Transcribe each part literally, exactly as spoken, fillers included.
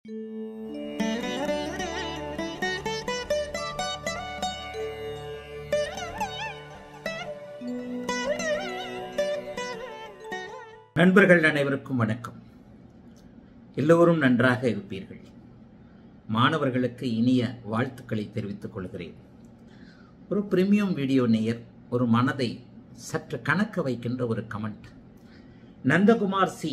நண்பர்கள் அனைவருக்கும் வணக்கம். எல்லோரும் நன்றாக இருப்பீர்கள். மாணவர்களுக்கு இனிய வாழ்த்துக்களை தெரிவித்துக் கொள்கிறேன். ஒரு பிரீமியம் வீடியோ நேயர் ஒரு மனதை சற்று கணக்க வைக்கின்ற ஒரு கமெண்ட். நந்தகுமார் சி,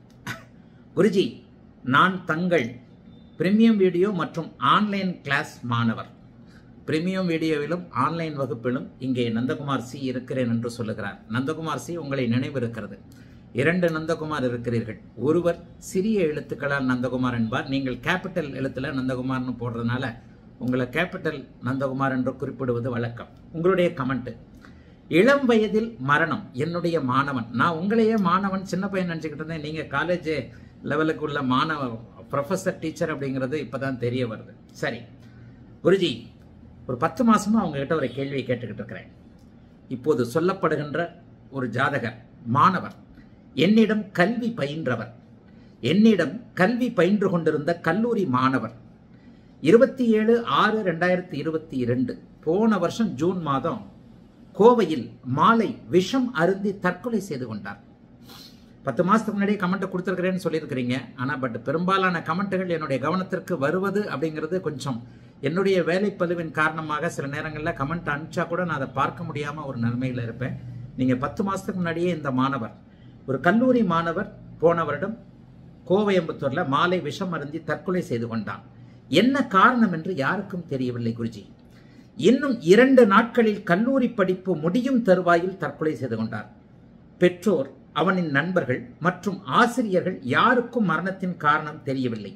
குருஜி, நான் தங்கள் பிரீமியம் வீடியோ மற்றும் ஆன்லைன் கிளாஸ் மாணவர். பிரீமியம் வீடியோவிலும் ஆன்லைன் வகுப்பிலும் இங்கே நந்தகுமார் சி இருக்கிறேன் என்று சொல்லுகிறார். நந்தகுமார் சி, உங்களை நினைவு இருக்கிறது. இரண்டு நந்தகுமார் இருக்கிறீர்கள். ஒருவர் சிறிய எழுத்துக்களால் நந்தகுமார் என்பார். நீங்கள் கேபிட்டல் எழுத்துல நந்தகுமார்னு போடுறதுனால உங்களை கேபிட்டல் நந்தகுமார் என்று குறிப்பிடுவது வழக்கம். உங்களுடைய கமெண்ட், இளம் வயதில் மரணம், என்னுடைய மாணவன். நான் உங்களையே மாணவன் சின்ன பையன் நினச்சிக்கிட்டு இருந்தேன். நீங்கள் காலேஜ் லெவலுக்கு உள்ள மாணவ ப்ரொஃபஸர் டீச்சர் அப்படிங்கிறது இப்போதான் தெரிய வருது. சரி குருஜி, ஒரு பத்து மாசமா உங்ககிட்ட ஒரு கேள்வியை கேட்டுக்கிட்டு இருக்கிறேன். இப்போது சொல்லப்படுகின்ற ஒரு ஜாதகர் மாணவர், என்னிடம் கல்வி பயின்றவர், என்னிடம் கல்வி பயின்று கொண்டிருந்த கல்லூரி மாணவர், இருபத்தி ஏழு ஆறு ரெண்டாயிரத்தி இருபத்தி இரண்டு போன வருஷம் ஜூன் மாதம் கோவையில் மாலை விஷம் அருந்தி தற்கொலை செய்து கொண்டார். பத்து மாசத்துக்கு முன்னாடியே கமெண்ட் கொடுத்துருக்கிறேன்னு சொல்லியிருக்கிறீங்க. ஆனால் பட் பெரும்பாலான கமெண்ட்டுகள் என்னுடைய கவனத்திற்கு வருவது அப்படிங்கிறது கொஞ்சம் என்னுடைய வேலைப்பளுவின் காரணமாக சில நேரங்களில் கமெண்ட் அனுப்பிச்சா கூட நான் அதை பார்க்க முடியாமல் ஒரு நிலைமையில் இருப்பேன். நீங்கள் பத்து மாதத்துக்கு முன்னாடியே இந்த மாணவர், ஒரு கல்லூரி மாணவர், போன வருடம் கோவையம்புத்தூர்ல மாலை விஷம் அருந்தி தற்கொலை செய்து கொண்டான். என்ன காரணம் என்று யாருக்கும் தெரியவில்லை குருஜி. இன்னும் இரண்டு நாட்களில் கல்லூரி படிப்பு முடியும் தருவாயில் தற்கொலை செய்து கொண்டார். பெற்றோர், அவனின் நண்பர்கள் மற்றும் ஆசிரியர்கள் யாருக்கும் மரணத்தின் காரணம் தெரியவில்லை.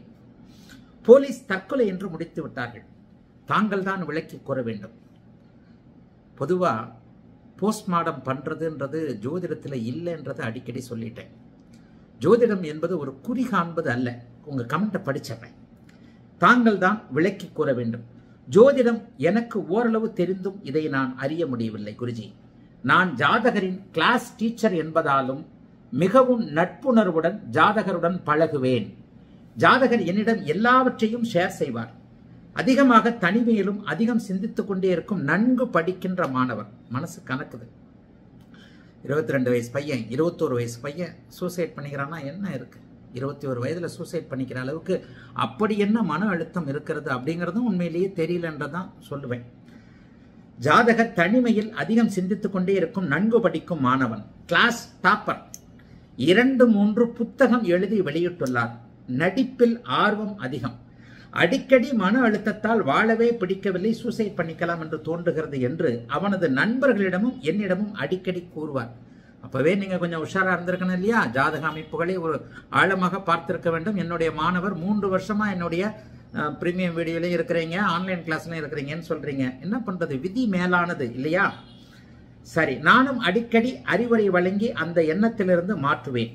போலீஸ் தற்கொலை என்று முடித்து விட்டார்கள். தாங்கள் தான் விளக்கி கூற வேண்டும். பொதுவா போஸ்ட்மார்டம் பண்றதுன்றது ஜோதிடத்தில் இல்லைன்றதை அடிக்கடி சொல்லிட்டேன். ஜோதிடம் என்பது ஒரு குறி காண்பது அல்ல. உங்க கமெண்ட்டை படிச்சிடறேன். தாங்கள் தான் விளக்கி கூற வேண்டும். ஜோதிடம் எனக்கு ஓரளவு தெரிந்தும் இதை நான் அறிய முடியவில்லை குருஜி. நான் ஜாதகரின் கிளாஸ் டீச்சர் என்பதாலும் மிகவும் நட்புணர்வுடன் ஜாதகருடன் பழகுவேன். ஜாதகர் என்னிடம் எல்லாவற்றையும் ஷேர் செய்வார். அதிகமாக தனிமையிலும் அதிகம் சிந்தித்துக் கொண்டே இருக்கும் நன்கு படிக்கின்ற மாணவர். மனசு கணக்குது. இருபத்தி ரெண்டு வயசு பையன், இருபத்தோரு வயசு பையன் சூசைட் பண்ணிக்கிறான்னா என்ன இருக்கு? இருபத்தி ஒரு வயதுல சூசைட் பண்ணிக்கிற அளவுக்கு அப்படி என்ன மன அழுத்தம் இருக்கிறது அப்படிங்கிறதும் உண்மையிலேயே தெரியலன்றதான் சொல்லுவேன். ஜாதகர் தனிமையில் அதிகம் சிந்தித்துக் கொண்டே இருக்கும் நன்கு படிக்கும் மாணவன், கிளாஸ் டாப்பர், இரண்டு மூன்று புத்தகம் எழுதி வெளியிட்டுள்ளார். நடிப்பில் ஆர்வம் அதிகம். அடிக்கடி மன அழுத்தத்தால் வாழவே பிடிக்கவில்லை, சூசைட் பண்ணிக்கலாம் என்று தோன்றுகிறது என்று அவனது நண்பர்களிடமும் என்னிடமும் அடிக்கடி கூறுவார். அப்பவே நீங்க கொஞ்சம் உஷாரா இருந்திருக்கணும் இல்லையா? ஜாதக அமைப்புகளை ஒரு ஆழமாக பார்த்திருக்க வேண்டும். என்னுடைய மாணவர் மூன்று வருஷமா என்னுடைய பிரீமியம் வீடியோலையும் இருக்கிறீங்க, ஆன்லைன் கிளாஸ்லயும் இருக்கிறீங்கன்னு சொல்றீங்க. என்ன பண்றது, விதி மேலானது இல்லையா? சரி, நானும் அடிக்கடி அறிவுரை வழங்கி அந்த எண்ணத்திலிருந்து மாற்றுவேன்.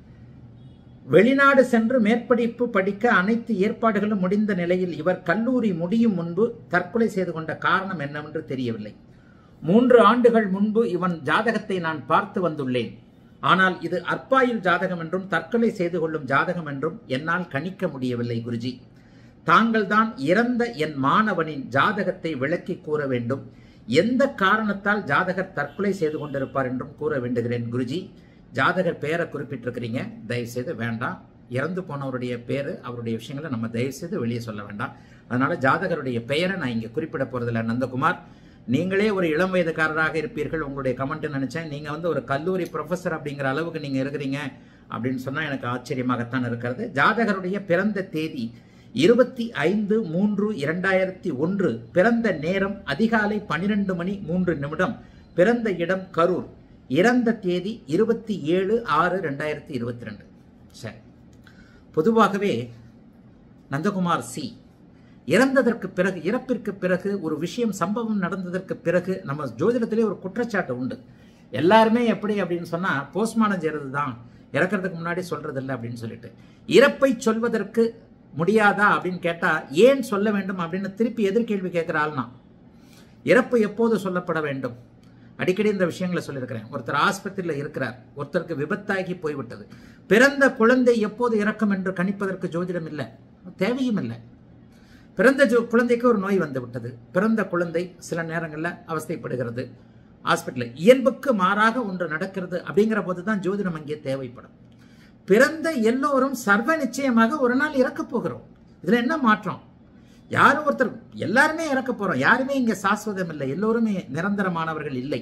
வெளிநாடு சென்று மேற்படிப்பு படிக்க அனைத்து ஏற்பாடுகளும் முடிந்த நிலையில் இவர் கல்லூரி முடியும் முன்பு தற்கொலை செய்து கொண்ட காரணம் என்னவென்று தெரியவில்லை. மூன்று ஆண்டுகள் முன்பு இவன் ஜாதகத்தை நான் பார்த்து வந்துள்ளேன். ஆனால் இது அற்பாயுள் ஜாதகம் என்றும் தற்கொலை செய்து கொள்ளும் ஜாதகம் என்றும் என்னால் கணிக்க முடியவில்லை குருஜி. தாங்கள் தான் இறந்த என் மாணவனின் ஜாதகத்தை விளக்கி கூற வேண்டும். எந்த காரணத்தால் ஜாதகர் தற்கொலை செய்து கொண்டிருப்பார் என்றும் கூற வேண்டுகிறேன் குருஜி. ஜாதகர் பேரை குறிப்பிட்டிருக்கிறீங்க, தயவு செய்து வேண்டாம். இறந்து போனவருடைய பேரு, அவருடைய விஷயங்களை நம்ம தயவு செய்து வெளியே சொல்ல வேண்டாம். அதனால ஜாதகருடைய பெயரை நான் இங்க குறிப்பிட போறதில்ல. நந்தகுமார், நீங்களே ஒரு இளம் வயதுக்காரராக இருப்பீர்கள். உங்களுடைய கமெண்ட் நினைச்சேன். நீங்க வந்து ஒரு கல்லூரி ப்ரொஃபஸர் அப்படிங்கிற அளவுக்கு நீங்க இருக்கிறீங்க அப்படின்னு சொன்னா எனக்கு ஆச்சரியமாகத்தான் இருக்கிறது. ஜாதகருடைய பிறந்த தேதி இருபத்தி ஐந்து மூன்று இரண்டாயிரத்தி ஒன்று, பிறந்த நேரம் அதிகாலை பனிரெண்டு மணி மூன்று நிமிடம், பிறந்த இடம் கரூர், இறந்த தேதி இருபத்தி ஏழு ஆறு ரெண்டாயிரத்தி இருபத்தி ரெண்டு. சரி, பொதுவாகவே நந்தகுமார் சி, இறந்ததற்கு பிறகு, இறப்பிற்கு பிறகு, ஒரு விஷயம் சம்பவம் நடந்ததற்கு பிறகு நம்ம ஜோதிடத்திலே ஒரு குற்றச்சாட்டு உண்டு. எல்லாருமே எப்படி அப்படின்னு சொன்னா போஸ்ட்மார்டம் செய்யறது தான், இறக்கிறதுக்கு முன்னாடி சொல்றது இல்லை அப்படின்னு சொல்லிட்டு. இறப்பை சொல்வதற்கு முடியாதா அப்படின்னு கேட்டா ஏன் சொல்ல வேண்டும் அப்படின்னு திருப்பி எதிர்கேள்வி கேட்கிற ஆள்னா, இறப்பு எப்போது சொல்லப்பட வேண்டும்? அடிக்கடி இந்த விஷயங்களை சொல்லியிருக்கிறேன். ஒருத்தர் ஆஸ்பத்திரியில் இருக்கிறார், ஒருத்தருக்கு விபத்தாகி போய்விட்டது. பிறந்த குழந்தை எப்போது இறக்கும் என்று கணிப்பதற்கு ஜோதிடம் இல்லை. தேவையும் இல்லை. பிறந்த குழந்தைக்கு ஒரு நோய் வந்து விட்டது, பிறந்த குழந்தை சில நேரங்களில் அவஸ்தைப்படுகிறது, ஹாஸ்பிட்டல் இயல்புக்கு மாறாக ஒன்று நடக்கிறது. அப்படிங்கிற போது தான் ஜோதிடம் அங்கே தேவைப்படும். பிறந்த எல்லோரும் சர்வ நிச்சயமாக ஒரு நாள் இறக்க போகிறோம். இதுல என்ன மாற்றம்? யாரும் ஒருத்தர், எல்லாருமே இறக்க போறோம். யாருமே இங்க சாஸ்வதம் இல்லை, எல்லோருமே நிரந்தரமானவர்கள் இல்லை.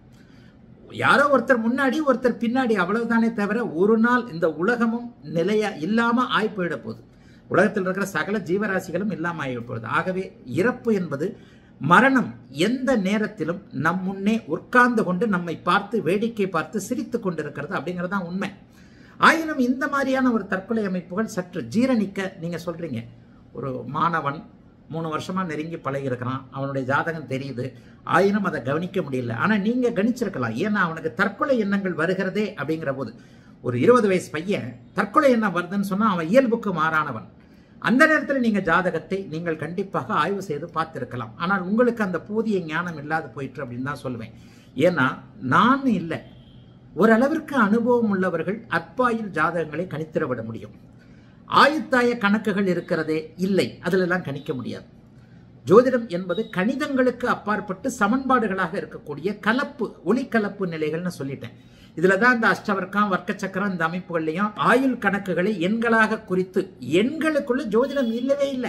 யாரோ ஒருத்தர் முன்னாடி ஒருத்தர் பின்னாடி, அவ்வளவுதானே தவிர ஒரு நாள் இந்த உலகமும் நிலையா இல்லாம ஆய் போயிட போகுது. உலகத்தில் இருக்கிற சகல ஜீவராசிகளும் இல்லாம ஆகி போகுது. ஆகவே இறப்பு என்பது, மரணம் எந்த நேரத்திலும் நம் முன்னே உட்கார்ந்து கொண்டு நம்மை பார்த்து வேடிக்கை பார்த்து சிரித்து கொண்டிருக்கிறது அப்படிங்கிறது தான் உண்மை. ஆயினும் இந்த மாதிரியான ஒரு தற்கொலை அமைப்புகள் சற்று ஜீரணிக்க, நீங்க சொல்றீங்க ஒரு மாணவன் மூணு வருஷமா நெருங்கி பழகி இருக்கிறான், அவனுடைய ஜாதகம் தெரியுது, ஆயினும் அதை கவனிக்க முடியல. ஆனா நீங்க கணிச்சிருக்கலாம், ஏன்னா அவனுக்கு தற்கொலை எண்ணங்கள் வருகிறதே. அப்படிங்கிற போது ஒரு இருபது வயசு பையன் தற்கொலை எண்ணம் வருதுன்னு சொன்னா அவன் இயல்புக்கு மாறானவன். அந்த நேரத்தில் நீங்க ஜாதகத்தை நீங்கள் கண்டிப்பாக ஆய்வு செய்து பார்த்திருக்கலாம். ஆனால் உங்களுக்கு அந்த போதிய ஞானம் இல்லாது போயிற்று அப்படின்னு தான் சொல்லுவேன். ஏன்னா நான் இல்லை, ஓரளவிற்கு அனுபவம் உள்ளவர்கள் அற்பாயில் ஜாதகங்களை கணித்திட விட முடியும். ஆயுத்தாய கணக்குகள் இருக்கிறதே இல்லை, அதிலெல்லாம் கணிக்க முடியாது. ஜோதிடம் என்பது கணிதங்களுக்கு அப்பாற்பட்டு சமன்பாடுகளாக இருக்கக்கூடிய கலப்பு, ஒளிக்கலப்பு நிலைகள்னு சொல்லிட்டேன். இதுல தான் இந்த அஷ்டவர்க்கம், வர்க்க சக்கரம், இந்த அமைப்புகள்லையும் ஆயுள் கணக்குகளை எண்களாக குறித்து, எண்களுக்குள்ள ஜோதிடம் இல்லவே இல்லை.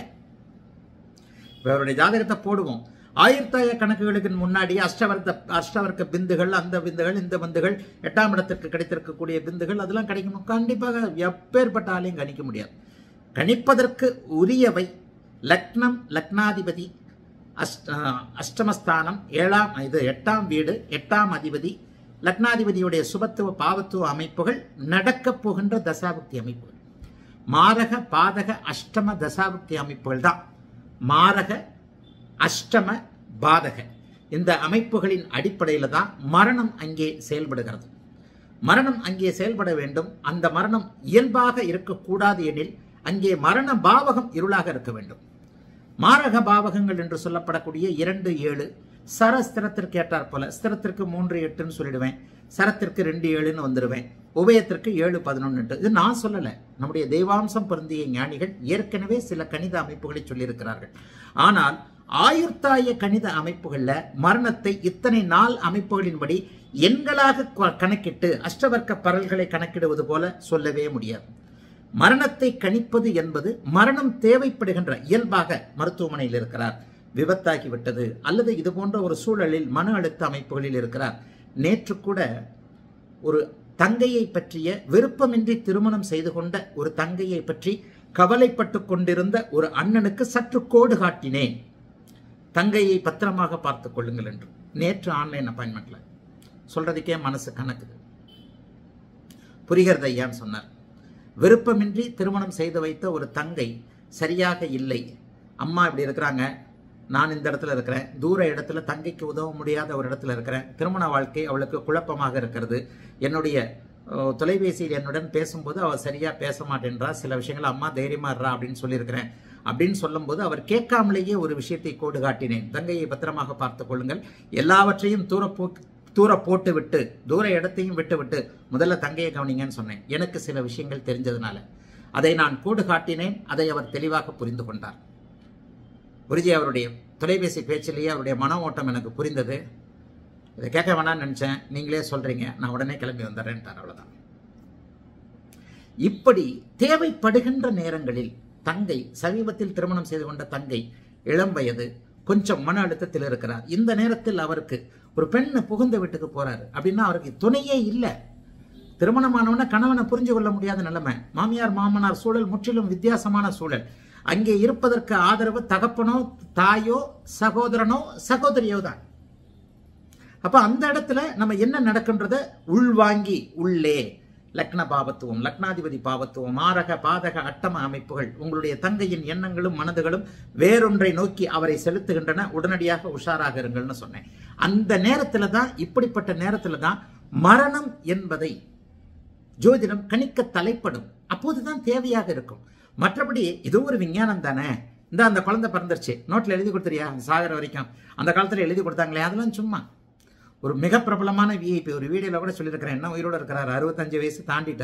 அவருடைய ஜாதகத்தை போடுவோம், ஆயுர்த்தாய கணக்குகளுக்கு முன்னாடி அஷ்டவர்க்க அஷ்டவர்க்க பிந்துகள், அந்த பிந்துகள், இந்த பிந்துகள், எட்டாம் இடத்திற்கு கிடைத்திருக்கக்கூடிய பிந்துகள், அதெல்லாம் கிடைக்கணும். கண்டிப்பாக எப்பேற்பட்ட ஆளையும் கணிக்க முடியாது. கணிப்பதற்கு உரியவை லக்னம், லக்னாதிபதி, அஷ்ட அஷ்டமஸ்தானம், ஏழாம் இது எட்டாம் வீடு, எட்டாம் அதிபதி, லக்னாதிபதியுடைய சுபத்துவ பாவத்துவ அமைப்புகள், நடக்க போகின்ற தசாபுக்தி அமைப்புகள், மாரக பாதக அஷ்டம தசாபுக்தி அமைப்புகள் தான். மாரக அஷ்டம பாதக இந்த அமைப்புகளின் அடிப்படையில் தான் மரணம் அங்கே செயல்படுகிறது. மரணம் அங்கே செயல்பட வேண்டும். அந்த மரணம் இயல்பாக இருக்கக்கூடாது எனில் அங்கே மரண பாவகம் இருளாக இருக்க வேண்டும். மாரக பாவகங்கள் என்று சொல்லப்படக்கூடிய இரண்டு ஏழு, சர ஸ்திரத்திற்கு ஏற்றார் போல, ஸ்திரத்திற்கு மூன்று எட்டுன்னு சொல்லிடுவேன், சரத்திற்கு ரெண்டு ஏழுன்னு வந்துடுவேன், உபயத்திற்கு ஏழு பதினொன்று. இது நான் சொல்லலை, நம்முடைய தெய்வாம்சம் பொருந்திய ஞானிகள் ஏற்கனவே சில கணித அமைப்புகளை சொல்லியிருக்கிறார்கள். ஆனால் ஆயுர்த்தாய கணித அமைப்புகள்ல மரணத்தை இத்தனை நாள் அமைப்புகளின்படி எண்களாக கணக்கிட்டு அஷ்டவர்க்க பரல்களை கணக்கிடுவது போல சொல்லவே முடியாது. மரணத்தை கணிப்பது என்பது, மரணம் தேவைப்படுகின்ற, இயல்பாக மருத்துவமனையில் இருக்கிறார், விபத்தாகிவிட்டது, அல்லது இது போன்ற ஒரு சூழலில் மன அழுத்த அமைப்புகளில் இருக்கிறார். நேற்று கூட ஒரு தங்கையை பற்றிய, விருப்பமின்றி திருமணம் செய்து கொண்ட ஒரு தங்கையை பற்றி கவலைப்பட்டு கொண்டிருந்த ஒரு அண்ணனுக்கு சற்று கோடு காட்டினேன், தங்கையை பத்திரமாக பார்த்துக் கொள்ளுங்கள் என்று. நேற்று ஆன்லைன் அப்பாயின்மெண்ட்ல சொல்றதுக்கே மனசு கணக்குது. புரிகிறது ஐயான்னு சொன்னார். விருப்பமின்றி திருமணம் செய்து வைத்த ஒரு தங்கை சரியாக இல்லை, அம்மா இப்படி இருக்கிறாங்க, நான் இந்த இடத்துல இருக்கிறேன், தூர இடத்துல தங்கைக்கு உதவ முடியாத ஒரு இடத்துல இருக்கிறேன், திருமண வாழ்க்கை அவளுக்கு குழப்பமாக இருக்கிறது, என்னுடைய தொலைபேசியில் என்னுடன் பேசும்போது அவள் சரியா பேச மாட்டேன்றா, சில விஷயங்கள் அம்மா தைரியமா இருறா அப்படின்னு சொல்லியிருக்கிறேன் அப்படின்னு சொல்லும் போது அவர் கேட்காமலேயே ஒரு விஷயத்தை கோடு காட்டினேன், தங்கையை பத்திரமாக பார்த்துக் கொள்ளுங்கள், எல்லாவற்றையும் தூர போ தூர போட்டு விட்டு, தூர இடத்தையும் விட்டு விட்டு முதல்ல தங்கையை கவனிங்கன்னு சொன்னேன். எனக்கு சில விஷயங்கள் தெரிஞ்சதுனால அதை நான் கோடு காட்டினேன். அதை அவர் தெளிவாக புரிந்து கொண்டார். குருஜி அவருடைய தொலைபேசி பேச்சிலேயே அவருடைய மன ஓட்டம் எனக்கு புரிந்தது. இதை கேட்க வேணாம்னு நினைச்சேன், நீங்களே சொல்றீங்க, நான் உடனே கிளம்பி வந்துடுறேன்ட்டார். அவ்வளவுதான். இப்படி தேவைப்படுகின்ற நேரங்களில் தங்கை, சமீபத்தில் திருமணம் செய்து கொண்ட தங்கை, இளம் வயது, கொஞ்சம் மன அழுத்தத்தில் இருக்கிறார். இந்த நேரத்தில் அவருக்கு ஒரு பெண்ணை புகுந்த வீட்டுக்கு போறாரு அப்படின்னா அவருக்கு துணையே இல்லை. திருமணமானவன கணவனை புரிஞ்சு கொள்ள முடியாத நிலைமை, மாமியார் மாமனார் சூழல் முற்றிலும் வித்தியாசமான சூழல். அங்கே இருப்பதற்கு ஆதரவு தகப்பனோ தாயோ சகோதரனோ சகோதரியோ தான். அப்ப அந்த இடத்துல நம்ம என்ன நடக்கின்றத உள்வாங்கி, உள்ளே லக்ன பாவத்துவம், லக்னாதிபதி பாவத்துவம், மாரக பாதக அட்டம அமைப்புகள், உங்களுடைய தங்கையின் எண்ணங்களும் மனதுகளும் வேறொன்றை நோக்கி அவரை செலுத்துகின்றன. உடனடியாக உஷாராக இருங்கள்னு சொன்னேன். அந்த நேரத்துல தான், இப்படிப்பட்ட நேரத்துல தான் மரணம் என்பதை ஜோதிடம் கணிக்க தலைப்படும். அப்போதுதான் தேவையாக இருக்கும். மற்றபடி இது ஒரு விஞ்ஞானம் தானே, இந்த அந்த குழந்தை பிறந்துருச்சு, நோட்ல எழுதி கொடுத்துறியா சாகர வரைக்கும், அந்த காலத்துல எழுதி கொடுத்தாங்களே, அதெல்லாம் சும்மா. ஒரு மிக பிரபலமான விஐபி ஒரு வீடியோல கூட சொல்லியிருக்கிறேன், என்ன உயிரோட இருக்கிறார், அறுபத்தஞ்சு வயசு தாண்டிட்டார்.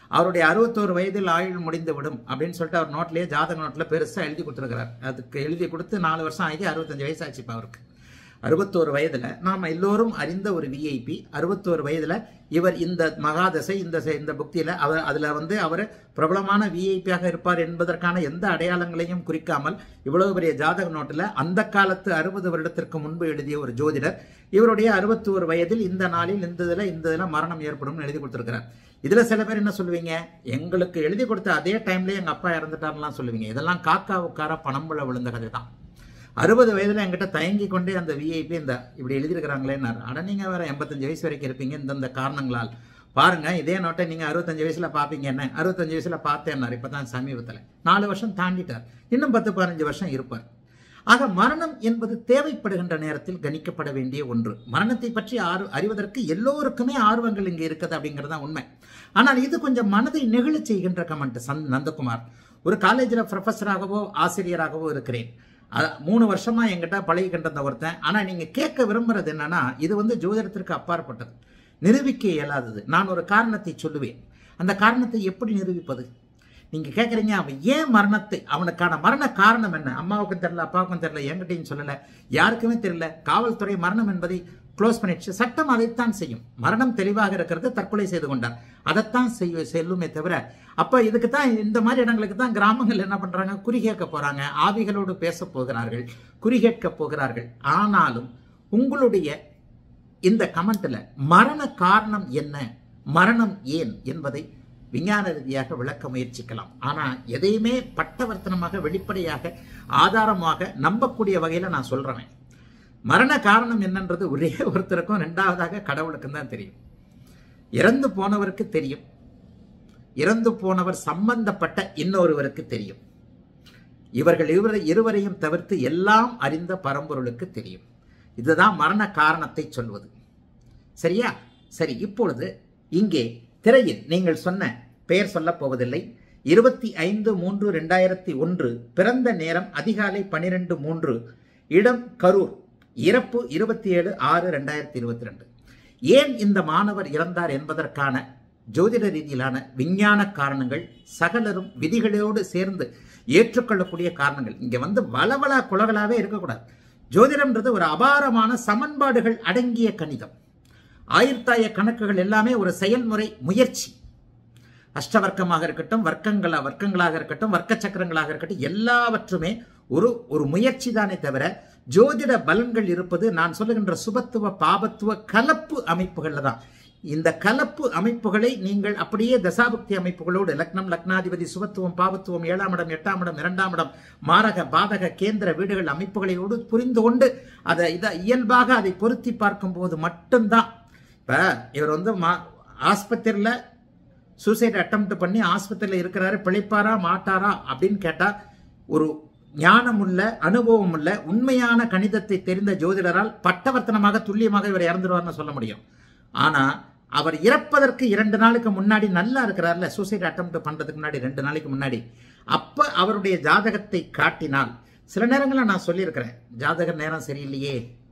அவருடைய அறுபத்தோரு வயதில் ஆயுள் முடிந்து விடும் அப்படின்னு சொல்லிட்டு அவர் நோட்லேயே ஜாதக நோட்டில் பெருசாக எழுதி கொடுத்துருக்கிறார். அதுக்கு எழுதி கொடுத்து நாலு வருஷம் ஆகி அறுபத்தஞ்சு வயசு ஆச்சு இப்போ அவருக்கு. அறுபத்தோரு வயதில் நாம் எல்லோரும் அறிந்த ஒரு விஐபி. அறுபத்தோரு வயதில் இவர் இந்த மகாதசை இந்த இந்த புக்தியில் அவர் அதில் வந்து அவர் பிரபலமான விஐபியாக இருப்பார் என்பதற்கான எந்த அடையாளங்களையும் குறிக்காமல் இவ்வளவு பெரிய ஜாதக நோட்டில் அந்த காலத்து அறுபது வருடத்திற்கு முன்பு எழுதிய ஒரு ஜோதிடர் இவருடைய அறுபத்தி ஒரு வயதில் இந்த நாளில் இந்த இதில் இந்த இதில் மரணம் ஏற்படும் எழுதி கொடுத்துருக்கிறார். இதில் சில பேர் என்ன சொல்லுவீங்க, எங்களுக்கு எழுதி கொடுத்த அதே டைம்லேயே எங்கள் அப்பா இறந்துட்டார்லாம் சொல்லுவீங்க. இதெல்லாம் காக்கா உட்கார பணம்புல விழுந்த கதை தான். அறுபது வயதில் என்கிட்ட தயங்கி கொண்டே அந்த விஐபி இந்த இப்படி எழுதியிருக்கிறாங்களேன்னாரு. ஆனால் நீங்கள் வேறு எண்பத்தஞ்சு வயசு வரைக்கும் இருப்பீங்க இந்தந்த காரணங்களால். பாருங்கள், இதே நோட்டை நீங்கள் அறுபத்தஞ்சு வயசில் பார்ப்பீங்க. என்ன அறுபத்தஞ்சு வயசில் பார்த்தேன்னார். இப்போ தான் சமீபத்தில் நாலு வருஷம் தாண்டிட்டார். இன்னும் பத்து பதினஞ்சு வருஷம் இருப்பார். ஆக மரணம் என்பது தேவைப்படுகின்ற நேரத்தில் கணிக்கப்பட வேண்டிய ஒன்று. மரணத்தை பற்றி ஆறு அறிவதற்கு எல்லோருக்குமே ஆர்வங்கள் இங்கே இருக்குது அப்படிங்கிறது தான் உண்மை. ஆனால் இது கொஞ்சம் மனதை நெகிழச் செய்கின்ற கமெண்ட். சந் நந்தகுமார், ஒரு காலேஜில் ப்ரொஃபஸராகவோ ஆசிரியராகவோ இருக்கிறேன். மூணு வருஷமா என்கிட்ட பழகிக்கின்ற ஒருத்தன். ஆனால் நீங்கள் கேட்க விரும்புறது என்னன்னா, இது வந்து ஜோதிடத்திற்கு அப்பாற்பட்டது, நிரூபிக்க இயலாதது. நான் ஒரு காரணத்தை சொல்லுவேன். அந்த காரணத்தை எப்படி நிரூபிப்பது? நீங்கள் கேட்குறீங்க, அவன் ஏன் மரணத்தை, அவனுக்கான மரண காரணம் என்ன? அம்மாவுக்கும் தெரியல, அப்பாவுக்கும் தெரியல, என்கிட்டையும் சொல்லலை, யாருக்குமே தெரியல. காவல்துறை மரணம் என்பதை க்ளோஸ் பண்ணிடுச்சு. சட்டம் அதைத்தான் செய்யும். மரணம் தெளிவாக இருக்கிறது, தற்கொலை செய்து கொண்டார், அதைத்தான் செய்ய செல்லுமே தவிர. அப்போ இதுக்கு தான் இந்த மாதிரி இடங்களுக்கு தான் கிராமங்கள் என்ன பண்ணுறாங்க, குறி கேட்க போகிறாங்க, ஆவிகளோடு பேச போகிறார்கள், குறி கேட்க போகிறார்கள். ஆனாலும் உங்களுடைய இந்த கமெண்ட்டில் மரண காரணம் என்ன, மரணம் ஏன் என்பதை விஞ்ஞான ரீதியாக விளக்க முயற்சிக்கலாம். ஆனால் எதையுமே பட்டவர்த்தனமாக வெளிப்படையாக ஆதாரமாக நம்பக்கூடிய வகையில் நான் சொல்கிறேன். மரண காரணம் என்னன்றது ஒரே ஒருத்தருக்கும் ரெண்டாவதாக கடவுளுக்கும் தான் தெரியும். இறந்து போனவருக்கு தெரியும், இறந்து போனவர் சம்பந்தப்பட்ட இன்னொருவருக்கு தெரியும். இவர்கள் இருவரை இருவரையும் தவிர்த்து எல்லாம் அறிந்த பரம்பொருளுக்கு தெரியும். இதுதான் மரண காரணத்தை சொல்வது. சரியா? சரி, இப்பொழுது இங்கே திரையில் நீங்கள் சொன்ன பெயர் சொல்லப் போவதில்லை. இருபத்தி ஐந்து மூன்று ரெண்டாயிரத்தி ஒன்று, பிறந்த நேரம் அதிகாலை பனிரெண்டு மூன்று, இடம் கரூர், இறப்பு இருபத்தி ஏழு ஆறு ரெண்டாயிரத்தி இருபத்தி ரெண்டு. ஏன் இந்த மாணவர் இறந்தார் என்பதற்கான ஜோதிட ரீதியிலான விஞ்ஞான காரணங்கள், சகலரும் விதிகளோடு சேர்ந்து ஏற்றுக்கொள்ளக்கூடிய காரணங்கள். இங்க வந்து வளவளா குலகளாவே இருக்கக்கூடாது. ஜோதிடம்ன்றது ஒரு அபாரமான சமன்பாடுகள் அடங்கிய கணிதம். ஆயிரத்தாய கணக்குகள் எல்லாமே ஒரு செயல்முறை முயற்சி. அஷ்டவர்க்கமாக இருக்கட்டும், வர்க்கங்களா வர்க்கங்களாக இருக்கட்டும், வர்க்க சக்கரங்களாக இருக்கட்டும், எல்லாவற்றுமே ஒரு ஒரு முயற்சி தானே தவிர ஜோதிட பலன்கள் இருப்பது நான் சொல்லுகின்ற சுபத்துவ பாபத்துவ கலப்பு அமைப்புகள்ல தான். இந்த கலப்பு அமைப்புகளை நீங்கள் அப்படியே தசாபுக்தி அமைப்புகளோடு லக்னம், லக்னாதிபதி, சுபத்துவம், பாபத்துவம், ஏழாம் இடம், எட்டாம் இடம், இரண்டாம் இடம், மாரக பாதக கேந்திர வீடுகள் அமைப்புகளோடு புரிந்து கொண்டு அதை இதை இயல்பாக அதை பொருத்தி பார்க்கும் போது மட்டும்தான். இப்போ இவர் வந்து மா ஆஸ்பத்திரியில் சூசைட் அட்டெம்ப்ட் பண்ணி ஆஸ்பத்திரியில் இருக்கிறாரு, பிழைப்பாரா மாட்டாரா அப்படின்னு கேட்டால் ஒரு ஞானமுள்ள அனுபவம் உள்ள உண்மையான கணிதத்தை தெரிந்த ஜோதிடரால் பட்டவர்த்தனமாக துல்லியமாக இவர் இறந்துடுவார்னு சொல்ல முடியும். ஆனால் அவர் இறப்பதற்கு இரண்டு நாளுக்கு முன்னாடி நல்லா இருக்கிறார்ல, சூசைட் அட்டெம்ப்ட் பண்ணுறதுக்கு முன்னாடி ரெண்டு நாளைக்கு முன்னாடி, அப்போ அவருடைய ஜாதகத்தை காட்டினால், சில நேரங்களில் நான் சொல்லியிருக்கிறேன், ஜாதக நேரம் சரியில்லையே,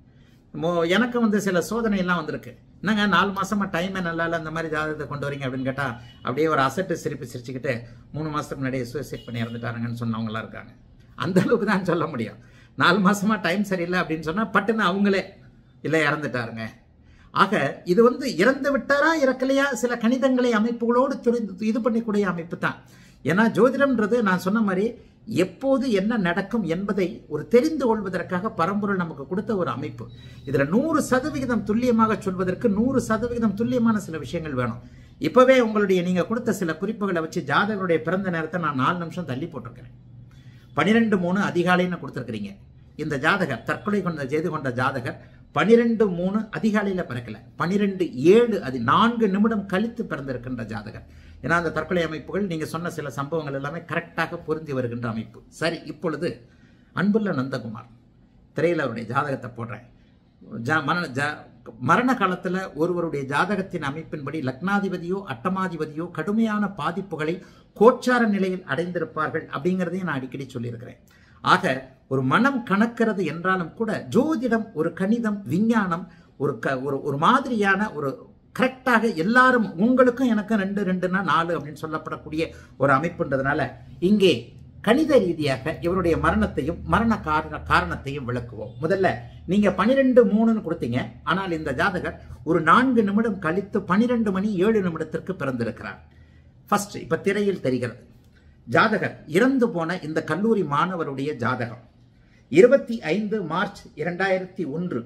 மோ எனக்கு வந்து சில சோதனை எல்லாம் வந்திருக்கு. என்னங்க நாலு மாசமா டைமே நல்லா இல்லை, அந்த மாதிரி ஜாதகத்தை கொண்டு வரீங்க அப்படின்னு கேட்டால் அப்படியே ஒரு அசட்டு சிரிப்பு சிரிச்சுக்கிட்டு மூணு மாதத்துக்கு முன்னாடியே சூசைட் பண்ணி இறந்துட்டாருங்கன்னு சொன்னவங்களாம் இருக்காங்க. அந்த அளவுக்கு தான் சொல்ல முடியும். நாலு மாசமா டைம் சரியில்லை அப்படின்னு சொன்னால் பட்டுன்னு அவங்களே இல்லை இறந்துட்டாருங்க. ஆக இது வந்து இறந்து விட்டாரா இறக்கலையா சில கணிதங்களை அமைப்புகளோடு துரிந்து இது பண்ணிக்கூடிய அமைப்பு தான். ஏன்னா ஜோதிடம்ன்றது நான் சொன்ன மாதிரி எப்போது என்ன நடக்கும் என்பதை ஒரு தெரிந்து கொள்வதற்காக பரம்பொருள் நமக்கு கொடுத்த ஒரு அமைப்பு. இதுல நூறு சதவிகிதம் துல்லியமாக சொல்வதற்கு நூறு சதவிகிதம் துல்லியமான சில விஷயங்கள் வேணும். இப்பவே உங்களுடைய நீங்க கொடுத்த சில குறிப்புகளை வச்சு ஜாதகருடைய பிறந்த நேரத்தை நான் நாலு நிமிஷம் தள்ளி போட்டிருக்கிறேன். பனிரெண்டு மூணு அதிகாலைன்னு கொடுத்துருக்கிறீங்க. இந்த ஜாதகர் தற்கொலை கொண்ட செய்து கொண்ட ஜாதகர் பனிரெண்டு மூணு அதிகாலையில பிறக்கல, பனிரெண்டு ஏழு அது நான்கு நிமிடம் கழித்து பிறந்திருக்கின்ற ஜாதகர். ஏன்னா அந்த தற்கொலை அமைப்புகள் நீங்க சொன்ன சில சம்பவங்கள் எல்லாமே கரெக்டாக பொருந்தி வருகின்ற அமைப்பு. சரி, இப்பொழுது அன்புள்ள நந்தகுமார் திரையில் அவருடைய ஜாதகத்தை போடுறேன். ஜா மரண ஜா மரண காலத்தில் ஒருவருடைய ஜாதகத்தின் அமைப்பின்படி லக்னாதிபதியோ அட்டமாதிபதியோ கடுமையான பாதிப்புகளை கோச்சார நிலையில் அடைந்திருப்பார்கள் அப்படிங்கிறதையும் நான் அடிக்கடி சொல்லியிருக்கிறேன். ஆக ஒரு மனம் கணக்கிறது என்றாலும் கூட ஜோதிடம் ஒரு கணிதம், விஞ்ஞானம், ஒரு க ஒரு ஒரு மாதிரியான ஒரு கரெக்டாக எல்லாரும் உங்களுக்கும் எனக்கும் ரெண்டு ரெண்டுனா நாலு அப்படின்னு சொல்லப்படக்கூடிய ஒரு அமைப்புன்றதுனால இங்கே கணித ரீதியாக இவருடைய மரணத்தையும் மரண காரண காரணத்தையும் விளக்குவோம். முதல்ல நீங்க பனிரெண்டு மூணுன்னு கொடுத்தீங்க. ஆனால் இந்த ஜாதகர் ஒரு நான்கு நிமிடம் கழித்து பனிரெண்டு மணி ஏழு நிமிடத்திற்கு பிறந்திருக்கிறார். ஃபர்ஸ்ட் இப்ப திரையில் தெரிகிறது ஜாதகர் இறந்து போன இந்த கல்லூரி மாணவருடைய ஜாதகம் இருபத்தி ஐந்து மார்ச் இரண்டாயிரத்தி ஒன்று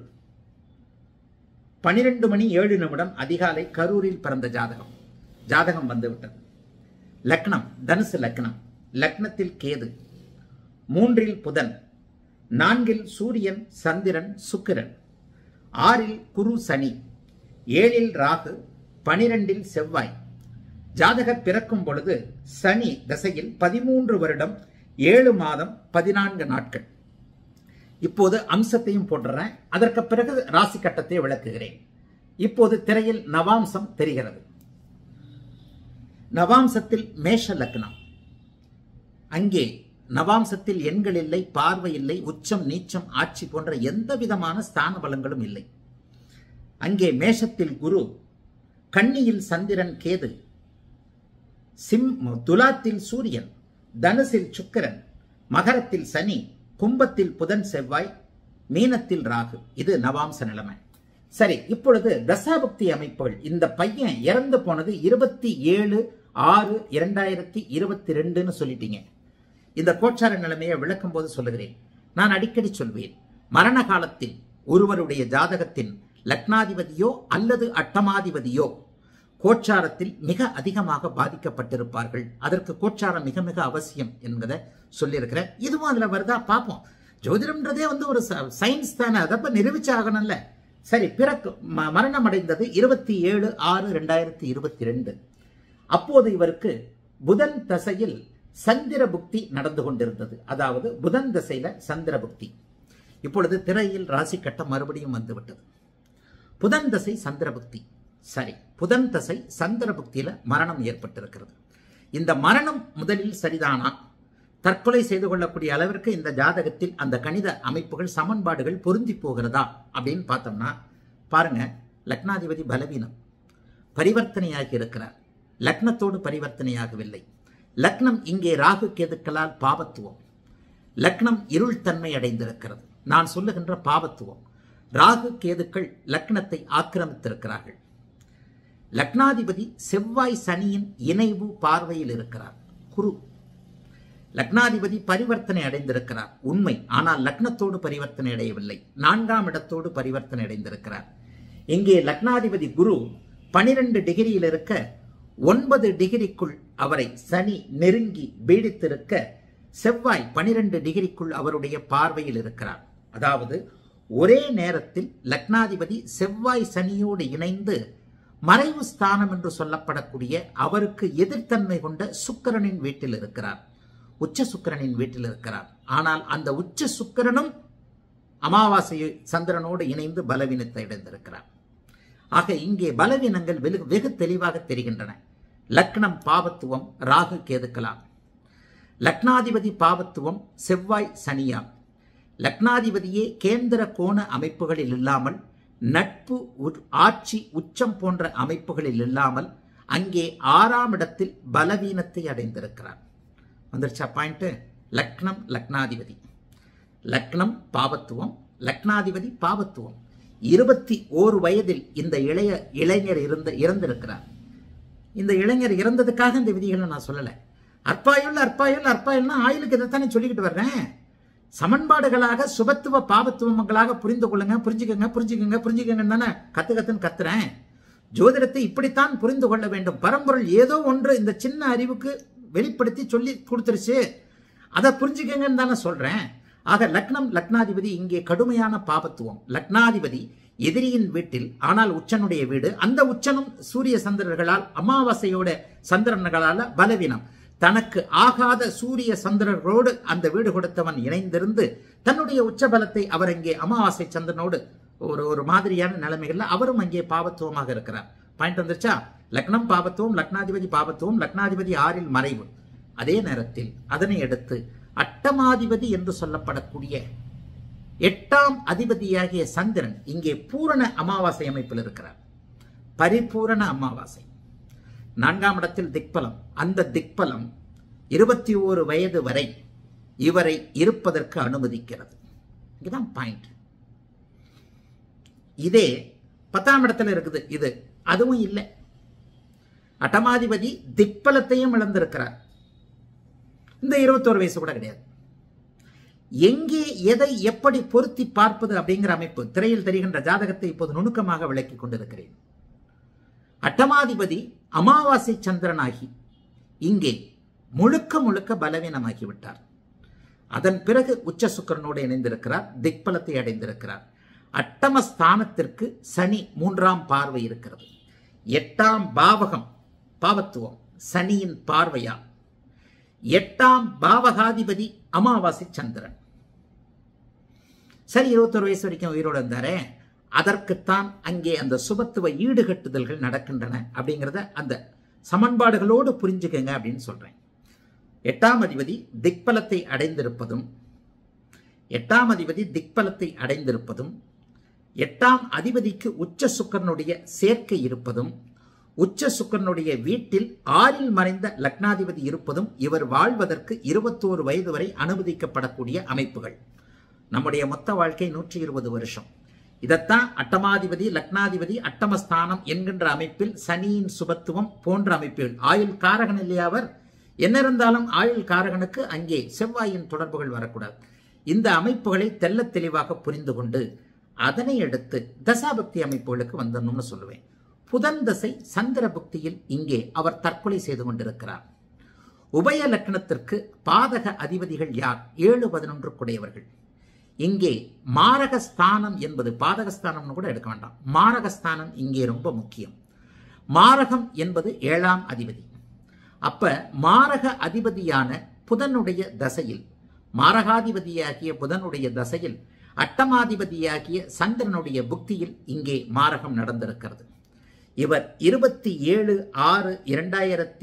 பனிரெண்டு மணி ஏழு நிமிடம் அதிகாலை கரூரில் பிறந்த ஜாதகம். ஜாதகம் வந்துவிட்டது. லக்னம் தனுசு லக்னம். லக்னத்தில் கேது, மூன்றில் புதன், நான்கில் சூரியன் சந்திரன் சுக்கிரன், ஆறில் குரு சனி, ஏழில் ராகு, பனிரெண்டில் செவ்வாய். ஜாதகர் பிறக்கும் பொழுது சனி தசையில் பதிமூன்று வருடம் ஏழு மாதம் பதினான்கு நாட்கள். இப்போது அம்சத்தையும் போடுறேன், அதற்கு பிறகு ராசி கட்டத்தை விளக்குகிறேன். இப்போது திரையில் நவாம்சம் தெரிகிறது. நவாம்சத்தில் மேஷ லக்னம். அங்கே நவாம்சத்தில் எண்கள் இல்லை, பார்வை இல்லை, உச்சம் நீச்சம் ஆட்சி போன்ற எந்த விதமான ஸ்தான பலங்களும் இல்லை. அங்கே மேஷத்தில் குரு, கன்னியில் சந்திரன் கேது, சிம் துலாத்தில் சூரியன், தனுசில் சுக்கிரன், மகரத்தில் சனி, கும்பத்தில் புதன் செவ்வாய், மீனத்தில் ராகு. இது நவாம்ச நிலைமை. சரி, இப்பொழுது தசாபக்தி அமைப்புகள். இந்த பையன் இறந்து போனது இருபத்தி ஏழு ஆறு இரண்டாயிரத்தி இருபத்தி ரெண்டுன்னு சொல்லிட்டீங்க. இந்த கோச்சார நிலைமையை விளக்கும் போது சொல்லுகிறேன். நான் அடிக்கடி சொல்வேன், மரண காலத்தில் ஒருவருடைய ஜாதகத்தின் லக்னாதிபதியோ அல்லது அட்டமாதிபதியோ கோச்சாரத்தில் மிக அதிகமாக பாதிக்கப்பட்டிருப்பார்கள். அதற்கு கோச்சாரம் மிக மிக அவசியம் என்பதை சொல்லியிருக்கிறேன். இதுவும் அதுல வருதா பார்ப்போம். ஜோதிடம்ன்றதே வந்து ஒரு சயின்ஸ் தானே, அதப்ப நிரூபிச்சு ஆகணும்ல. சரி, பிறகு மரணம் அடைந்தது இருபத்தி ஏழு ஆறு இரண்டாயிரத்தி இருபத்தி ரெண்டு. அப்போது இவருக்கு புதன் தசையில் சந்திர புக்தி நடந்து கொண்டிருந்தது. அதாவது புதன் தசையில சந்திர புக்தி. இப்பொழுது திரையில் ராசி கட்டம் மறுபடியும் வந்துவிட்டது. புதன் தசை சந்திர புக்தி. சரி, புதன் தசை சந்திர புக்தியில மரணம் ஏற்பட்டிருக்கிறது. இந்த மரணம் முதலில் சரிதானா? தற்கொலை செய்து கொள்ளக்கூடிய அளவிற்கு இந்த ஜாதகத்தில் அந்த கணித அமைப்புகள் சமன்பாடுகள் பொருந்தி போகிறதா அப்படின்னு பார்த்தோம்னா பாருங்க, லக்னாதிபதி பலவீனம், பரிவர்த்தனையாகி இருக்கிறார். லக்னத்தோடு பரிவர்த்தனையாகவில்லை. லக்னம் இங்கே ராகு கேதுக்களால் பாவத்துவம். லக்னம் இருள் தன்மை அடைந்திருக்கிறது. நான் சொல்லுகின்ற பாவத்துவம். ராகு கேதுக்கள் லக்னத்தை ஆக்கிரமித்திருக்கிறார்கள். லக்னாதிபதி செவ்வாய் சனியின் இணைவு பார்வையில் இருக்கிறார். குரு லக்னாதிபதி பரிவர்த்தனை அடைந்திருக்கிறார் உண்மை. ஆனால் லக்னத்தோடு பரிவர்த்தனை அடையவில்லை. நான்காம் இடத்தோடு பரிவர்த்தனை அடைந்திருக்கிறார். இங்கே லக்னாதிபதி குரு பனிரெண்டு டிகிரியில் இருக்க ஒன்பது டிகிரிக்குள் அவரை சனி நெருங்கி பீடித்திருக்க செவ்வாய் பனிரெண்டு டிகிரிக்குள் அவருடைய பார்வையில் இருக்கிறார். அதாவது ஒரே நேரத்தில் லக்னாதிபதி செவ்வாய் சனியோடு இணைந்து மறைவு ஸ்தானம் என்று சொல்லப்படக்கூடிய அவருக்கு எதிர்த்தன்மை கொண்ட சுக்கிரனின் வீட்டில் இருக்கிறார். உச்ச சுக்கிரனின் வீட்டில் இருக்கிறார். ஆனால் அந்த உச்ச சுக்கிரனும் அமாவாசை சந்திரனோடு இணைந்து பலவீனத்தை அடைந்திருக்கிறார். ஆக இங்கே பலவீனங்கள் வெகு வெகு தெளிவாக தெரிகின்றன. லக்னம் பாவத்துவம் ராகு கேதுக்கலாம். லக்னாதிபதி பாவத்துவம் செவ்வாய் சனியாம். லக்னாதிபதியே கேந்திர கோண அமைப்புகளில் இல்லாமல், நட்பு ஆட்சி உச்சம் போன்ற அமைப்புகளில் இல்லாமல் அங்கே ஆறாம் இடத்தில் பலவீனத்தை அடைந்திருக்கிறார். வந்துருச்சா பாயிண்ட்? லக்னம் லக்னாதிபதி, லக்னம் பாவத்துவம், லக்னாதிபதி பாவத்துவம். இருபத்தி ஓரு வயதில் இந்த இளைய இளைஞர் இருந்த இறந்திருக்கிறார். இந்த இளைஞர் இறந்ததுக்காக இந்த விதிகளை நான் சொல்லலை. அற்பாயுள் அற்பாயுள் அற்பாயுள்னா ஆயுளுக்கு இதைத்தானே சொல்லிக்கிட்டு வர்றேன். சமன்பாடுகளாக சுபத்துவ பாவத்துவங்களாக புரிந்து கொள்ளுங்க, புரிஞ்சுக்கங்க புரிஞ்சுக்கங்க புரிஞ்சுக்கங்கன்னு தானே கத்து கத்துன்னு கத்துறேன். ஜோதிடத்தை இப்படித்தான் புரிந்து கொள்ள வேண்டும். பரம்பொருள் ஏதோ ஒன்று இந்த சின்ன அறிவுக்கு வெளிப்படுத்தி சொல்லி கொடுத்துருச்சு, அதை புரிஞ்சுக்கங்கன்னு தானே சொல்றேன். ஆக லக்னம் லக்னாதிபதி இங்கே கடுமையான பாவத்துவம். லக்னாதிபதி எதிரியின் வீட்டில், ஆனால் உச்சனுடைய வீடு. அந்த உச்சனும் சூரிய சந்திரர்களால் அமாவாசையோட சந்திரன்களால பலவீனம். தனக்கு ஆகாத சூரிய சந்திரர்களோடு அந்த வீடு கொடுத்தவன் இணைந்திருந்து தன்னுடைய உச்சபலத்தை அவர் இங்கே அமாவாசை சந்திரனோடு ஒரு ஒரு மாதிரியான நிலைமைகள்ல அவரும் அங்கே பாவத்துவமாக இருக்கிறார். பாயிண்ட் வந்துருச்சா? லக்னம் பாவத்துவம், லக்னாதிபதி பாவத்துவம், லக்னாதிபதி ஆறில் மறைவு. அதே நேரத்தில் அதனை அடுத்து அட்டமாதிபதி என்று சொல்லப்படக்கூடிய எட்டாம் அதிபதியாகிய சந்திரன் இங்கே பூரண அமாவாசை அமைப்பில் இருக்கிறார். பரிபூரண அமாவாசை. நான்காம் இடத்தில் திக்பலம். அந்த திக்பலம் இருபத்தி ஓரு வயது வரை இவரை இருப்பதற்கு அனுமதிக்கிறது. இதுதான் பாயிண்ட். இதே பத்தாம் இடத்துல இருக்குது. இது அதுவும் இல்லை. அட்டமாதிபதி திக்பலத்தையும் இழந்திருக்கிறார். இந்த இருபத்தோரு வயசு கூட கிடையாது. எங்கே எதை எப்படி பொருத்தி பார்ப்பது அப்படிங்கிற அமைப்பு திரையில் தெரிகின்ற ஜாதகத்தை இப்போது நுணுக்கமாக விளக்கிக் கொண்டிருக்கிறேன். அட்டமாதிபதி அமாவாசை சந்திரனாகி இங்கே முழுக்க முழுக்க பலவீனமாகிவிட்டார். அதன் பிறகு உச்ச சுக்கிரனோடு இணைந்திருக்கிறார். திக்பலத்தை அடைந்திருக்கிறார். அட்டமஸ்தானத்திற்கு சனி மூன்றாம் பார்வை இருக்கிறது. எட்டாம் பாவகம் பாவத்துவம் சனியின் பார்வையால். எட்டாம் பாவகாதிபதி அமாவாசை சந்திரன். சரி, இருபத்தொரு வயசு வரைக்கும் உயிரோடு இருந்தாரே, அதற்குத்தான் அங்கே அந்த சுபத்துவ ஈடுகட்டுதல்கள் நடக்கின்றன அப்படிங்கிறத அந்த சமன்பாடுகளோடு புரிஞ்சுக்கங்க அப்படின்னு சொல்றேன். எட்டாம் அதிபதி திக்பலத்தை அடைந்திருப்பதும் எட்டாம் அதிபதி திக்பலத்தை அடைந்திருப்பதும் எட்டாம் அதிபதிக்கு உச்ச சுக்கிரனுடைய சேர்க்கை இருப்பதும் உச்ச சுக்கிரனுடைய வீட்டில் ஆறில் மறைந்த லக்னாதிபதி இருப்பதும் இவர் வாழ்வதற்கு இருபத்தோரு வயது வரை அனுமதிக்கப்படக்கூடிய அமைப்புகள். நம்முடைய மொத்த வாழ்க்கை நூற்றி இருபது வருஷம். இதைத்தான் அட்டமாதிபதி லக்னாதிபதி அட்டமஸ்தானம் என்கின்ற அமைப்பில் சனியின் சுபத்துவம் போன்ற அமைப்புகள். ஆயுள் காரகன் இல்லையா அவர்? என்ன இருந்தாலும் ஆயுள் காரகனுக்கு அங்கே செவ்வாயின் தொடர்புகள் வரக்கூடாது. இந்த அமைப்புகளை தெல்ல தெளிவாக புரிந்து கொண்டு அதனை அடுத்து தசாபக்தி அமைப்புகளுக்கு வந்தோம்னு சொல்லுவேன். புதன் தசை சந்திர புக்தியில் இங்கே அவர் தற்கொலை செய்து கொண்டிருக்கிறார். உபய லக்னத்திற்கு பாதக அதிபதிகள் யார்? ஏழு பதினொன்று குடையவர்கள். இங்கே மாரகஸ்தானம் என்பது பாதகஸ்தானம் கூட எடுக்க வேண்டாம். மாரகஸ்தானம் இங்கே ரொம்ப முக்கியம். மாரகம் என்பது ஏழாம் அதிபதி. அப்ப மாரக அதிபதியான புதனுடைய தசையில், மாரகாதிபதியாகிய புதனுடைய தசையில் அட்டமாதிபதியாகிய சந்திரனுடைய புக்தியில் இங்கே மாரகம் நடந்திருக்கிறது. இவர் இருபத்தி ஏழு ஆறு இரண்டாயிரத்தி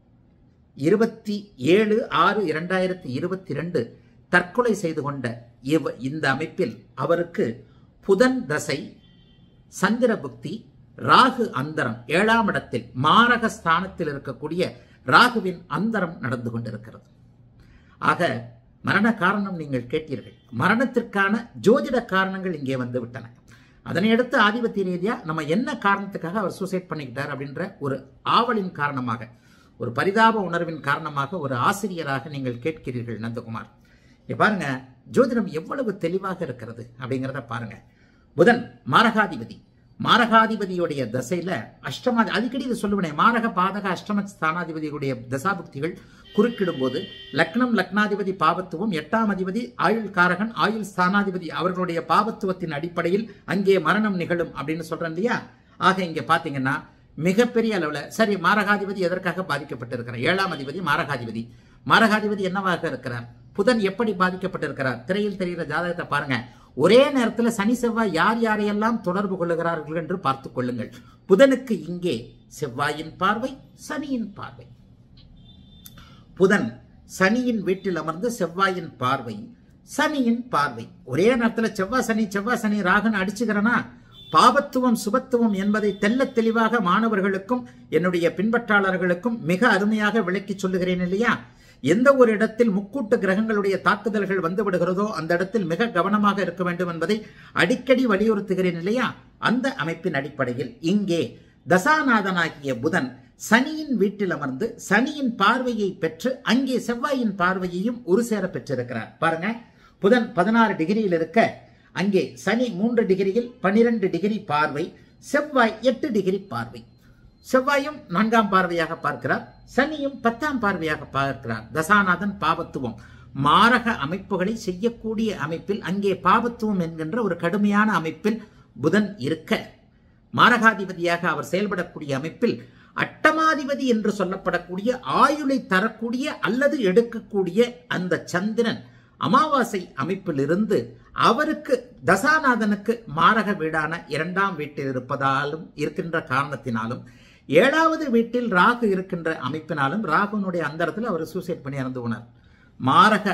இருபத்தி ஏழு ஆறு இரண்டாயிரத்தி இருபத்தி ரெண்டு தற்கொலை செய்து கொண்ட இவ இந்த அமைப்பில் அவருக்கு புதன் தசை, சந்திர புக்தி, ராகு அந்தரம், ஏழாம் இடத்தில் மாரக ஸ்தானத்தில் இருக்கக்கூடிய ராகுவின் அந்தரம் நடந்து கொண்டிருக்கிறது. ஆக மரண காரணம் நீங்கள் கேட்டீர்கள். மரணத்திற்கான ஜோதிட காரணங்கள் இங்கே வந்து விட்டன. அதனை அடுத்து ஆதிபத்திய ரீதியா நம்ம என்ன காரணத்துக்காக அவர் சூசைட் பண்ணிக்கிட்டார் அப்படின்ற ஒரு ஆவலின் காரணமாக, ஒரு பரிதாப உணர்வின் காரணமாக ஒரு ஆசிரியராக நீங்கள் கேட்கிறீர்கள் நந்தகுமார். பாருங்க, ஜோதிடம் எவ்வளவு தெளிவாக இருக்கிறது அப்படிங்கிறத பாருங்க. புதன் மாரகாதிபதி, மாரகாதிபதியுடைய தசையில அஷ்டமா அடிக்கடி இது சொல்லுவேன். மாரக பாதக அஷ்டம ஸ்தானாதிபதியுடைய தசாபுக்திகள் குறுக்கிடும் போது லக்னம் லக்னாதிபதி பாவத்துவம், எட்டாம் அதிபதி ஆயுள் காரகன், ஆயுள் ஸ்தானாதிபதி அவர்களுடைய பாவத்துவத்தின் அடிப்படையில் அங்கே மரணம் நிகழும் அப்படின்னு சொல்றேன் இல்லையா? ஆக இங்க பாத்தீங்கன்னா மிகப்பெரிய அளவுல சரி, மாரகாதிபதி எதற்காக பாதிக்கப்பட்டிருக்கிறார்? ஏழாம் அதிபதி மாரகாதிபதி. மாரகாதிபதி என்னவாக இருக்கிறார்? புதன் எப்படி பாதிக்கப்பட்டிருக்கிறார்? திரையில் தெரிகிற ஜாதகத்தை பாருங்க. ஒரே நேரத்தில் சனி செவ்வாய் யார் யாரையெல்லாம் தொடர்பு கொள்ளுகிறார்கள் என்று பார்த்துக் கொள்ளுங்கள். புதனுக்கு இங்கே செவ்வாயின் பார்வை, சனியின் பார்வை. புதன் சனியின் வீட்டில் அமர்ந்து செவ்வாயின் பார்வை, சனியின் பார்வை. ஒரே நேரத்தில் செவ்வாய் சனி செவ்வாய் சனி ராகுன்னு அடிச்சுக்கிறனா? பாபத்துவம் சுபத்துவம் என்பதை தெல்ல தெளிவாக மாணவர்களுக்கும் என்னுடைய பின்பற்றாளர்களுக்கும் மிக அருமையாக விளக்கி சொல்லுகிறேன் இல்லையா? எந்த ஒரு இடத்தில் முக்கூட்டு கிரகங்களுடைய தாக்குதல்கள் வந்து விடுகிறதோ அந்த இடத்தில் மிக கவனமாக இருக்க வேண்டும் என்பதை அடிக்கடி வலியுறுத்துகிறேன் இல்லையா? அந்த அமைப்பின் அடிப்படையில் இங்கே தசாநாதனாகிய புதன் சனியின் வீட்டில் அமர்ந்து சனியின் பார்வையை பெற்று அங்கே செவ்வாயின் பார்வையையும் ஒரு சேர பெற்றிருக்கிறார். பாருங்க, புதன் பதினாறு டிகிரியில் இருக்க அங்கே சனி மூன்று டிகிரியில் பனிரெண்டு டிகிரி பார்வை, செவ்வாய் எட்டு டிகிரி பார்வை. செவ்வாயும் நான்காம் பார்வையாக பார்க்கிறார், சனியும் பத்தாம் பார்வையாக பார்க்கிறார். தசாநாதன் பாவத்துவம் மாரக அமைப்புகளை செய்யக்கூடிய அமைப்பில் அங்கே பாவத்துவம் என்கின்ற ஒரு கடுமையான அமைப்பில் புதன் இருக்க, மாரகாதிபதியாக அவர் செயல்படக்கூடிய அமைப்பில் அட்டமாதிபதி என்று சொல்லப்படக்கூடிய ஆயுளை தரக்கூடிய அல்லது எடுக்கக்கூடிய அந்த சந்திரன் அமாவாசை அமைப்பில் இருந்து அவருக்கு தசாநாதனுக்கு மாரக வீடான இரண்டாம் வீட்டில் இருப்பதாலும் இருக்கின்ற காரணத்தினாலும் ஏழாவது வீட்டில் ராகு இருக்கின்ற அமைப்பினாலும் ராகுனுடைய அந்தரத்தில் அவர் சூசைட் பண்ணி இறந்து போனார். மாரக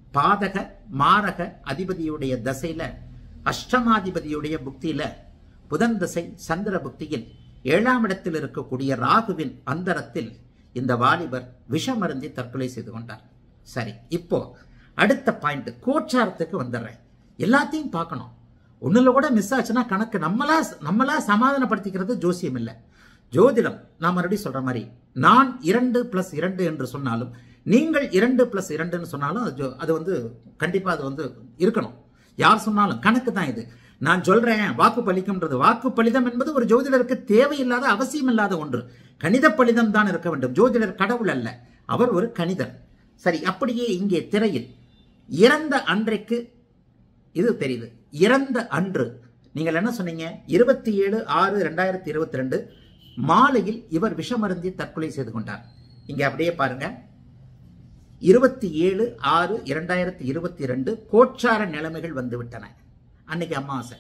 பாதக மாரக அதிபதியுடைய தசையில அஷ்டமாதிபதியுடைய புக்தியில புதன் திசை சந்திர புக்தியில் ஏழாம் இடத்தில் இருக்கக்கூடிய ராகுவின் அந்தரத்தில் இந்த வாலிபர் விஷமருந்தி தற்கொலை செய்து கொண்டார். சரி, இப்போ அடுத்த பாயிண்ட் கோச்சாரத்துக்கு வந்துடுறேன். எல்லாத்தையும் பார்க்கணும். ஒண்ணுல கூட மிஸ் ஆச்சுன்னா கணக்கு நம்மளா நம்மளா சமாதானப்படுத்திக்கிறது ஜோசியம் இல்லை, ஜோதிடம். நான் மறுபடியும் சொல்ற மாதிரி நான் இரண்டு பிளஸ் இரண்டு என்று சொன்னாலும் நீங்கள் இரண்டு பிளஸ் இரண்டுன்னு சொன்னாலும் அது அது வந்து கண்டிப்பா அது வந்து இருக்கணும். யார் சொன்னாலும் கணக்கு தான் இது. நான் சொல்றேன் வாக்கு பலிக்கும்ன்றது, வாக்கு பலிதம் என்பது ஒரு ஜோதிடருக்கு தேவையில்லாத அவசியம் இல்லாத ஒன்று. கணித பலிதம் தான் இருக்க வேண்டும். ஜோதிடர் கடவுள் அல்ல, அவர் ஒரு கணிதர். சரி, அப்படியே இங்கே திரையில் இறந்த அன்றைக்கு இது தெரியுது. இறந்த அன்று நீங்கள் என்ன சொன்னீங்க? இருபத்தி ஏழு ஆறு ரெண்டாயிரத்தி இருபத்தி ரெண்டு மாலையில் இவர் விஷமருந்தி தற்கொலை செய்து கொண்டார். இங்க அப்படியே பாருங்க, இருபத்தி ஏழு ஆறு இரண்டாயிரத்தி இருபத்தி ரெண்டு கோச்சார நிலைமைகள் வந்துவிட்டன. அன்னைக்கு அமாவாசை.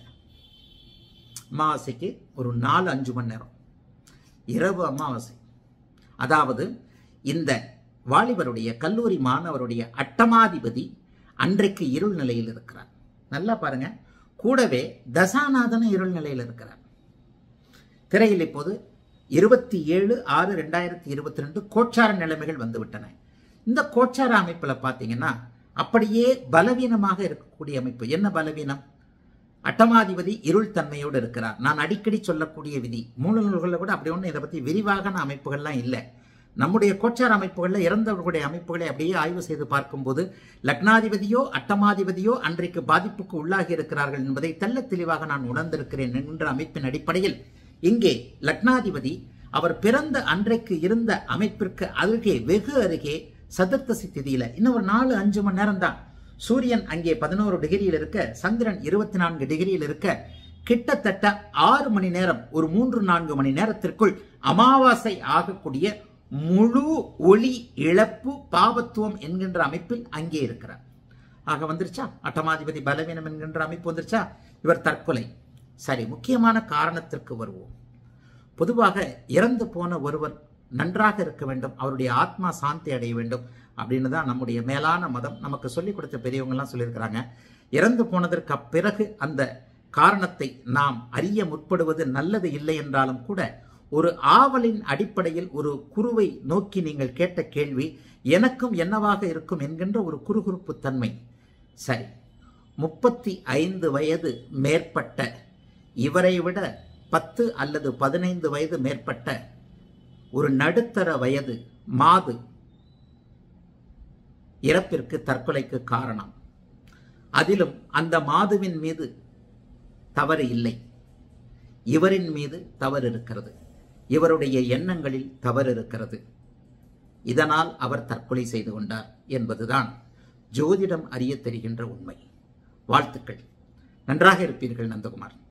அமாவாசைக்கு ஒரு நாலு அஞ்சு மணி நேரம் இரவு அமாவாசை. அதாவது இந்த வாலிபருடைய கல்லூரி மாணவருடைய அட்டமாதிபதி அன்றைக்கு இருள் நிலையில் இருக்கிறார். நல்லா பாருங்க, கூடவே தசாநாதன இருள் நிலையில் இருக்கிறார். திரையில் இப்போது இருபத்தி ஏழு ஆறு ரெண்டாயிரத்தி இருபத்தி ரெண்டு கோச்சார நிலைமைகள் வந்துவிட்டன. இந்த கோச்சார அமைப்புல பாத்தீங்கன்னா அப்படியே பலவீனமாக இருக்கக்கூடிய அமைப்பு. என்ன பலவீனம்? அட்டமாதிபதி இருள் தன்மையோடு இருக்கிறார். நான் அடிக்கடி சொல்லக்கூடிய விதி, மூல நூல்களில் கூட அப்படி ஒன்று இதை பற்றி விரிவான அமைப்புகள்லாம் இல்லை. நம்முடைய கோச்சார அமைப்புகளில் இறந்தவர்களுடைய அமைப்புகளை அப்படியே ஆய்வு செய்து பார்க்கும்போது லக்னாதிபதியோ அட்டமாதிபதியோ அன்றைக்கு பாதிப்புக்கு உள்ளாகி இருக்கிறார்கள் என்பதை தெல்ல தெளிவாக நான் உணர்ந்திருக்கிறேன் என்கின்ற அமைப்பின் அடிப்படையில் இங்கே லக்னாதிபதி அவர் பிறந்த அன்றைக்கு இருந்த அமைப்பிற்கு அருகே வெகு அருகே சதுர்த்தசி திதியில இன்னும் ஒரு நாலு அஞ்சு மணி நேரம் தான். சூரியன் அங்கே பதினோரு டிகிரியில் இருக்க, சந்திரன் இருபத்தி நான்கு டிகிரியில் இருக்க, கிட்டத்தட்ட ஆறு மணி நேரம், ஒரு மூன்று நான்கு மணி நேரத்திற்குள் அமாவாசை ஆகக்கூடிய முழு ஒளி இழப்பு பாவத்துவம் என்கின்ற அமைப்பில் அங்கே இருக்கிறார். ஆக வந்துருச்சா? அட்டமாதிபதி பலவீனம் என்கின்ற அமைப்பு வந்துருச்சா? இவர் தற்கொலை. சரி, முக்கியமான காரணத்திற்கு வருவோம். பொதுவாக இறந்து போன ஒருவர் நன்றாக இருக்க வேண்டும், அவருடைய ஆத்மா சாந்தி அடைய வேண்டும் அப்படின்னு தான் நம்முடைய மேலான மதம் நமக்கு சொல்லிக் கொடுத்த பெரியவங்கெல்லாம் சொல்லியிருக்கிறாங்க. இறந்து போனதற்கு பிறகு அந்த காரணத்தை நாம் அறிய முற்படுவது நல்லது இல்லை என்றாலும் கூட ஒரு ஆவலின் அடிப்படையில் ஒரு குருவை நோக்கி நீங்கள் கேட்ட கேள்வி எனக்கும் என்னவாக இருக்கும் என்கின்ற ஒரு குறுகுறுப்பு தன்மை. சரி, முப்பத்தி ஐந்து வயது மேற்பட்ட இவரை விட பத்து அல்லது பதினைந்து வயது மேற்பட்ட ஒரு நடுத்தர வயது மாது இறப்பிற்கு தற்கொலைக்கு காரணம். அதிலும் அந்த மாதுவின் மீது தவறு இல்லை, இவரின் மீது தவறு இருக்கிறது, இவருடைய எண்ணங்களில் தவறு இருக்கிறது. இதனால் அவர் தற்கொலை செய்து கொண்டார் என்பதுதான் ஜோதிடம் அறிய தெரிகின்ற உண்மை. வாழ்த்துக்கள். நன்றாக இருப்பீர்கள் நந்தகுமார்.